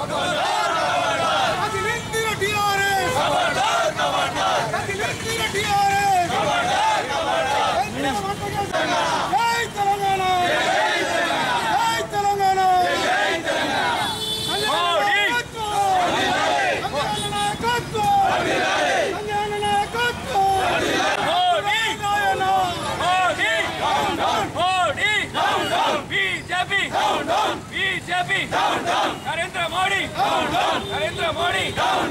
नरेंद्र मोदी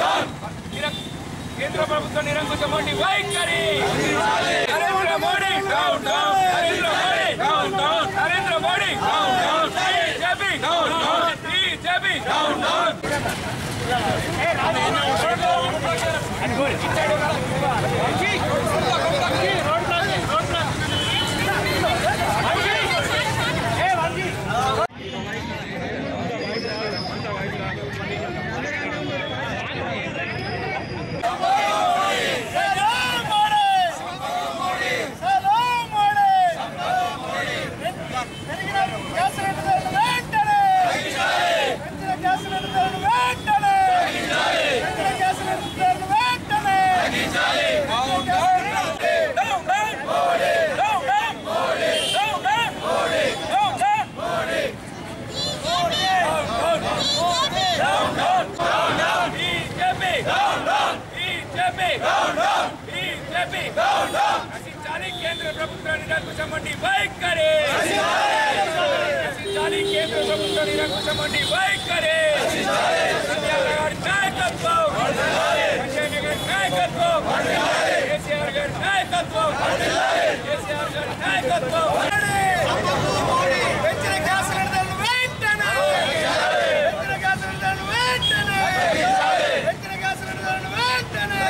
केंद्र प्रभुत्व निरंकुश मोदी వైఖరి Narendra Modi down down Narendra Modi down down BJP down down BJP down down केंद्र प्रभुत्व निरंकुश मोदी వైఖరి केंद्र प्रभुत्व निरंकुश मोदी వైఖరి संजय गारी नायकत्వం संजय गारी नायकत्వం केसीआर गारी नायकत्వం केसीआर गारी नायकत्వం పెంచిన గ్యాస్ ధరలు వెంటనే పెంచిన గ్యాస్ ధరలు వెంటనే పెంచిన గ్యాస్ ధరలు వెంటనే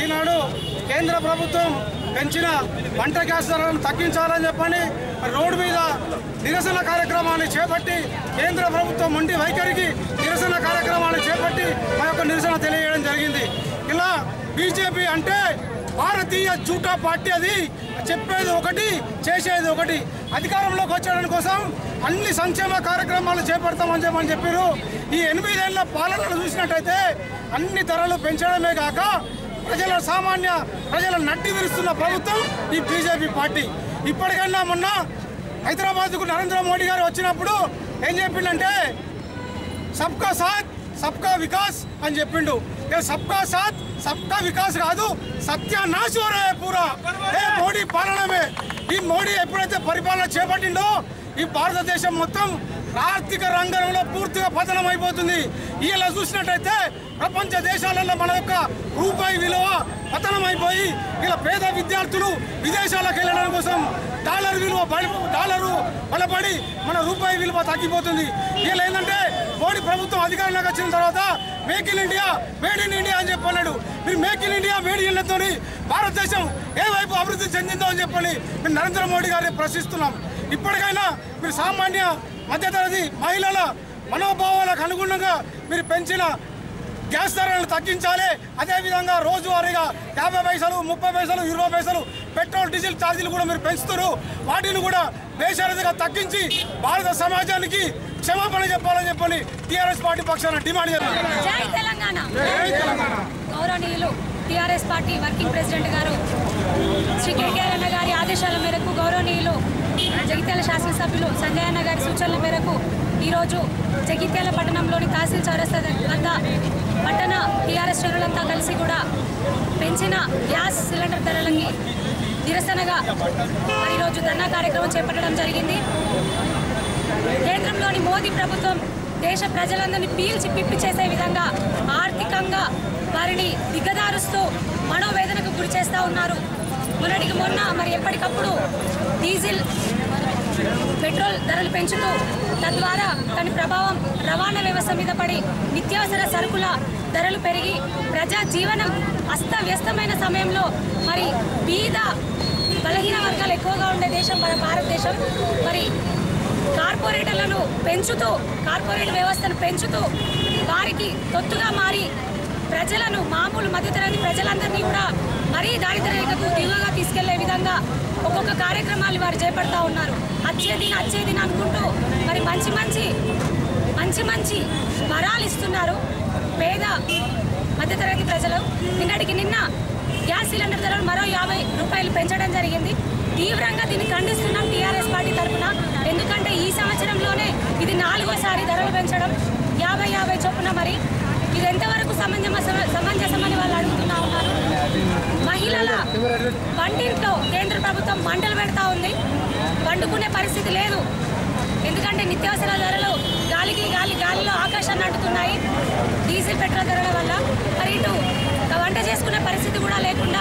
ఈనాడు కేంద్ర ప్రభుత్వం పెంచిన వంట గ్యాస్ ధరలను తగ్గించాలని చెప్పని రోడ్డు మీద నిరసన కార్యక్రమాన్ని చేపట్టి కేంద్ర ప్రభుత్వం మొండి వైఖరికి నిరసన కార్యక్రమాన్ని చేపట్టి మా యొక్క నిరసన తెలియజేయడం జరిగింది. ఇలా బీజేపీ అంటే భారతీయ జూటా పార్టీ, అది చెప్పేది ఒకటి చేసేది ఒకటి. అధికారంలోకి వచ్చేయడం కోసం అన్ని సంక్షేమ కార్యక్రమాలు చేపడతామని చెప్పారు. ఈ 8 ఏళ్ల పాలనను చూసినట్టయితే అన్ని ధరలు పెంచడమే కాక సామాన్య ప్రజల నడ్డి విరుస్తున్న ప్రభుత్వం ఈ బీజేపీ పార్టీ. ఇప్పటికైనా మొన్న హైదరాబాద్కు నరేంద్ర మోడీ గారు వచ్చినప్పుడు ఏం చెప్పిండంటే సబ్కా సాత్ సబ్కా వికాస్ అని చెప్పిండు. సబ్కా సాత్ సబ్కా వికాస్ కాదు, సత్యానాశ్ హో రహా హై పూరా మోడీ పాలనమే. ఈ మోడీ ఎప్పుడైతే పరిపాలన చేపట్టిండో ఈ భారతదేశం మొత్తం ఆర్థిక రంగంలో పూర్తిగా పతనం అయిపోతుంది. ఇలా చూసినట్టయితే ప్రపంచ దేశాలలో మన యొక్క రూపాయి విలువ పతనం అయిపోయి ఇలా పేద విద్యార్థులు విదేశాలకు వెళ్ళడం కోసం డాలరు బలపడి మన రూపాయి విలువ తగ్గిపోతుంది. ఇలా ఏంటంటే మోడీ ప్రభుత్వం అధికారంలోకి వచ్చిన తర్వాత make in India made in India అని చెప్పన్నాడు. మీరు make in India made in ఇండియాతో భారతదేశం ఏ వైపు అభివృద్ధి చెందిందో అని చెప్పని మేము నరేంద్ర మోడీ గారిని ప్రశ్నిస్తున్నాం. ఇప్పటికైనా మీరు సామాన్య మధ్యతరగతి మహిళల మనోభావాలకు అనుగుణంగా మీరు పెంచిన గ్యాస్ ధరలను తగ్గించాలి. అదేవిధంగా రోజువారీగా 50 పైసలు 30 పైసలు 20 పైసలు పెట్రోల్ డీజిల్ ఛార్జీలు కూడా మీరు పెంచుతారు. వాటిని కూడా బేషరతుగా తగ్గించి భారత సమాజానికి క్షమాపణ చెప్పాలని చెప్పని టీఆర్ఎస్ పార్టీ పక్షాన డిమాండ్ చేస్తున్నారు. జై తెలంగాణ. గౌరవనీయులు టీఆర్ఎస్ పార్టీ వర్కింగ్ ప్రెసిడెంట్ గారు శ్రీ కేటీఆర్ అన్న గారి ఆదేశాల మేరకు, గౌరవనీయులు జగిత్యాల శాసనసభ్యులు సంజయ్ అన్న గారి సూచనల మేరకు ఈరోజు జగిత్యాల పట్టణంలోని తహసీల్ చౌరస్తా వద్ద పట్టణ టీఆర్ఎస్ శ్రేణులంతా కలిసి కూడా పెంచిన గ్యాస్ సిలిండర్ ధరలకి నిరసనగా మరి ఈరోజు ధర్నా కార్యక్రమం చేపట్టడం జరిగింది. కేంద్రంలోని మోదీ ప్రభుత్వం దేశ ప్రజలందరినీ పీల్చి పిప్పి చేసే విధంగా ఆర్థికంగా వారిని దిగదారుస్తూ మనోవేదనకు గురి చేస్తూ ఉన్నారు. మొన్నటికి మొన్న మరి ఎప్పటికప్పుడు డీజిల్ పెట్రోల్ ధరలు పెంచుతూ తద్వారా దాని ప్రభావం రవాణా వ్యవస్థ మీద పడి నిత్యావసర సరుకుల ధరలు పెరిగి ప్రజా జీవనం అస్తవ్యస్తమైన సమయంలో మరి బీద బలహీన వర్గాలు ఎక్కువగా ఉండే దేశం మన భారతదేశం. మరి కార్పొరేటర్లను పెంచుతూ కార్పొరేట్ వ్యవస్థను పెంచుతూ వారికి తొత్తుగా మారి ప్రజలను మామూలు మధ్యతరగతి ప్రజలందరినీ కూడా మరీ దారిద్ర్య రేఖకు దిగువగా తీసుకెళ్లే విధంగా ఒక్కొక్క కార్యక్రమాలు వారు చేపడతా ఉన్నారు. అచ్చేదిన అనుకుంటూ మరి మంచి మంచి వరాలు ఇస్తున్నారు పేద మధ్యతరగతి ప్రజలు. నిన్న గ్యాస్ సిలిండర్ ధరలు మరో 50 రూపాయలు పెంచడం జరిగింది. తీవ్రంగా దీన్ని ఖండిస్తున్నాం టీఆర్ఎస్ పార్టీ తరఫున. ఎందుకంటే ఈ సంవత్సరంలోనే ఇది 4వ ధరలు పెంచడం 50 చొప్పున. మరి ఇది ఎంతవరకు సమంజసమని వాళ్ళు అడుగుతున్నా ఉన్నారు. మహిళల వంటింట్లో కేంద్ర ప్రభుత్వం మంటలు పెడతా ఉంది. వండుకునే పరిస్థితి లేదు. ఎందుకంటే నిత్యావసర ధరలు గాలిలో ఆకాశాన్ని అంటుతున్నాయి డీజిల్ పెట్రోల్ ధరల వల్ల. మరి ఇటు వంట చేసుకునే పరిస్థితి కూడా లేకుండా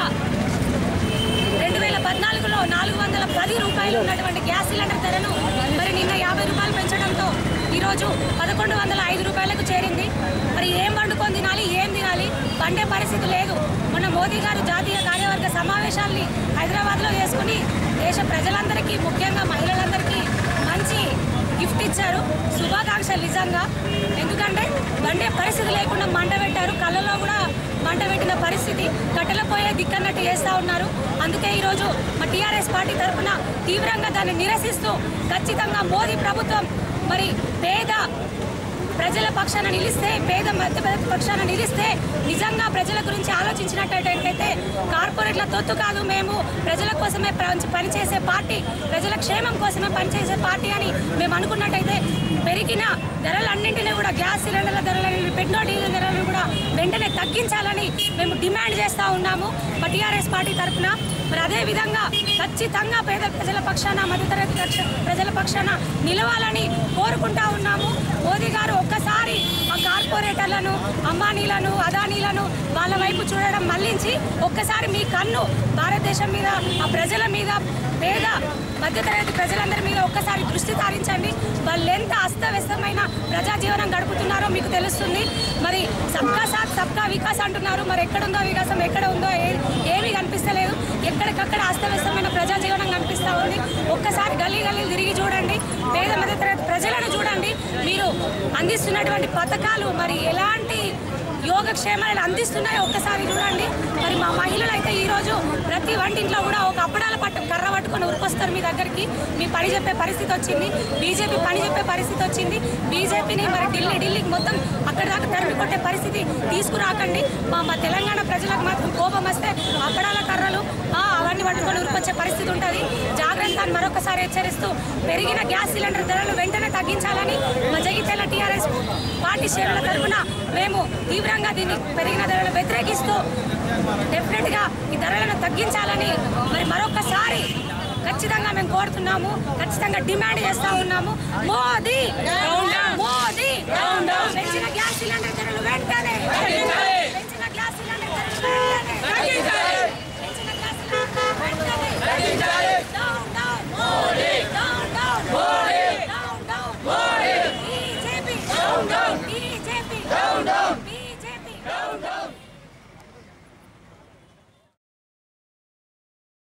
2014లో 410 రూపాయలు ఉన్నటువంటి గ్యాస్ సిలిండర్ ధరను మరి నిన్న 50 రూపాయలు పెంచడంతో ఈరోజు 1105 రూపాయలకు చేరింది. మరి ఏం వండుకొని తినాలి, ఏం తినాలి, వండే పరిస్థితి లేదు. మొన్న మోదీ గారు జాతీయ కార్యవర్గ సమావేశాల్ని హైదరాబాద్లో చేసుకుని దేశ ప్రజలందరికీ ముఖ్యంగా మహిళలందరికీ మంచి గిఫ్ట్ ఇచ్చారు. శుభాకాంక్షలు నిజంగా. ఎందుకంటే వండే పరిస్థితి లేకుండా మంట పెట్టారు. కళ్ళలో కూడా మంట పెట్టిన పరిస్థితి, కట్టెల పోయే దిక్కన్నట్టు చేస్తూ ఉన్నారు. అందుకే ఈరోజు మా టీఆర్ఎస్ పార్టీ తరఫున తీవ్రంగా దాన్ని నిరసిస్తూ ఖచ్చితంగా మోదీ ప్రభుత్వం మరి పేద ప్రజల పక్షాన నిలిస్తే, పేద మధ్య పక్షాన నిలిస్తే, నిజంగా ప్రజల గురించి ఆలోచించినట్టయితే కార్పొరేట్ల తొత్తు కాదు, మేము ప్రజల కోసమే పనిచేసే పార్టీ, ప్రజల క్షేమం కోసమే పనిచేసే పార్టీ అని మేము అనుకున్నట్టయితే పెరిగిన ధరలన్నింటినీ కూడా గ్యాస్ సిలిండర్ల ధరలని, పెట్రోల్ డీజిల్ ధరలను కూడా వెంటనే తగ్గించాలని మేము డిమాండ్ చేస్తూ ఉన్నాము మా టీఆర్ఎస్ పార్టీ తరఫున. మరి అదేవిధంగా ఖచ్చితంగా పేద ప్రజల పక్షాన, మధ్యతరగతి ప్రజల పక్షాన నిలవాలని కోరుకుంటా ఉన్నాము. మోదీ గారు ఒక్కసారి ఆ కార్పొరేటర్లను, అంబానీలను, అదానీలను వాళ్ళ వైపు చూడడం మళ్లించి ఒక్కసారి మీ కన్ను భారతదేశం మీద, ఆ ప్రజల మీద, పేద మధ్యతరగతి ప్రజలందరి మీద ఒక్కసారి దృష్టి సారించండి. వాళ్ళు ఎంత అస్తవ్యస్తమైన ప్రజా జీవనం గడుపుతున్నారో మీకు తెలుస్తుంది. మరి సబ్కా సాత్ సబ్కా వికాస్ అంటున్నారు. మరి ఎక్కడుందో వికాసం, ఎక్కడ ఉందో ఎక్కడికక్కడ అస్తవ్యస్తమైన ప్రజాజీవనం కనిపిస్తూ ఉంది. ఒక్కసారి గల్లీ గల్లీలు తిరిగి చూడండి, పేద మధ్యతరగతి ప్రజలను చూడండి. మీరు అందిస్తున్నటువంటి పథకాలు మరి ఎలాంటి యోగక్షేమాలు అందిస్తున్నాయో ఒక్కసారి చూడండి. మరి మా మహిళలు అయితే ఈరోజు ప్రతి వంటింట్లో కూడా ఒక అప్పడాల కర్ర పట్టుకొని ఉరికొస్తారు మీ దగ్గరికి. మీ పని చెప్పే పరిస్థితి వచ్చింది, బీజేపీ పని చెప్పే పరిస్థితి వచ్చింది. బీజేపీని మరి ఢిల్లీకి మొత్తం అక్కడి దాకా తరిమి కొట్టే పరిస్థితి తీసుకురాకండి. మా తెలంగాణ ప్రజలకు మాత్రం కోపం వస్తే అప్పడాల కర్రలు అవన్నీ పట్టుకొని ఉరికొచ్చే పరిస్థితి ఉంటుంది. జాగ్రత్త అని మరొకసారి హెచ్చరిస్తూ పెరిగిన గ్యాస్ సిలిండర్ ధరలు వెంటనే తగ్గించాలని మా జగిత్యాల టీఆర్ఎస్ పార్టీ శ్రేణుల తరఫున మేము తీవ్రంగా దీన్ని పెరిగిన ధరలను వ్యతిరేకిస్తూ డెఫినెట్గా ఈ ధరలను తగ్గించాలని మరి మరొకసారి ఖచ్చితంగా మేము కోరుతున్నాము, ఖచ్చితంగా డిమాండ్ చేస్తూ ఉన్నాము. మోదీ